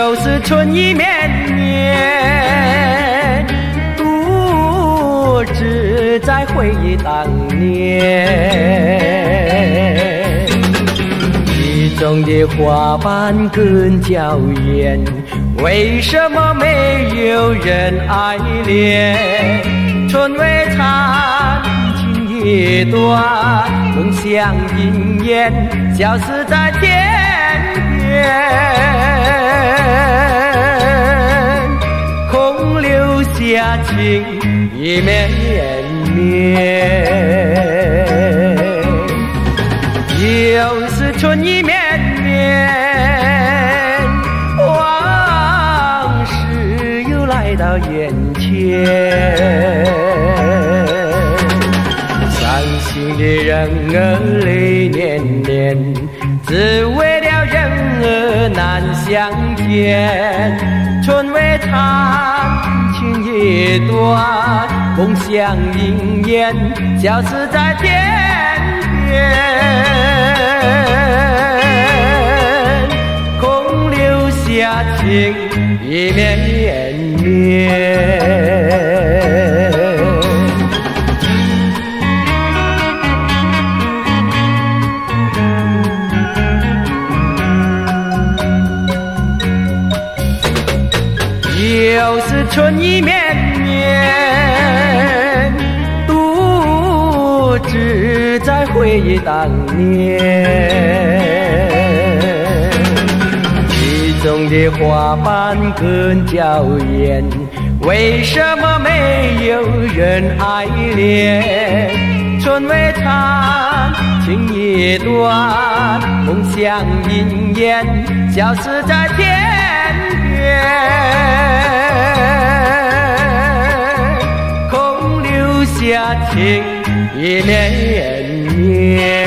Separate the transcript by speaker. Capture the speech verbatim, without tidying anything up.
Speaker 1: 又是春意绵绵，独自在回忆当年。雨中的花瓣更娇艳，为什么没有人爱恋？春未残，情已断，梦想应验，消失在天边。空留下情意绵绵，又是春意绵绵，往事又来到眼前。伤心的人儿泪涟涟，只为了人儿难相见。春未残，情已断，梦想应验，消失在天边。空留下情意绵绵。又是春意绵绵，独自在回忆当年。雨中的花瓣更娇艳，为什么没有人爱恋？春未残，情已断，梦想应验，消失在天边。空留下情意绵绵。